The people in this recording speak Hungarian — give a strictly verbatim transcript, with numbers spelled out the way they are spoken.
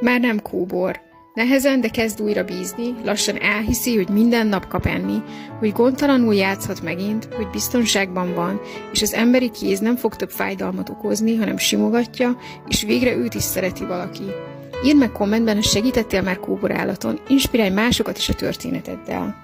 Már nem kóbor. Nehezen, de kezd újra bízni, lassan elhiszi, hogy minden nap kap enni, hogy gondtalanul játszhat megint, hogy biztonságban van, és az emberi kéz nem fog több fájdalmat okozni, hanem simogatja, és végre őt is szereti valaki. Írd meg kommentben, ha segítettél már kóborállaton, inspirálj másokat is a történeteddel.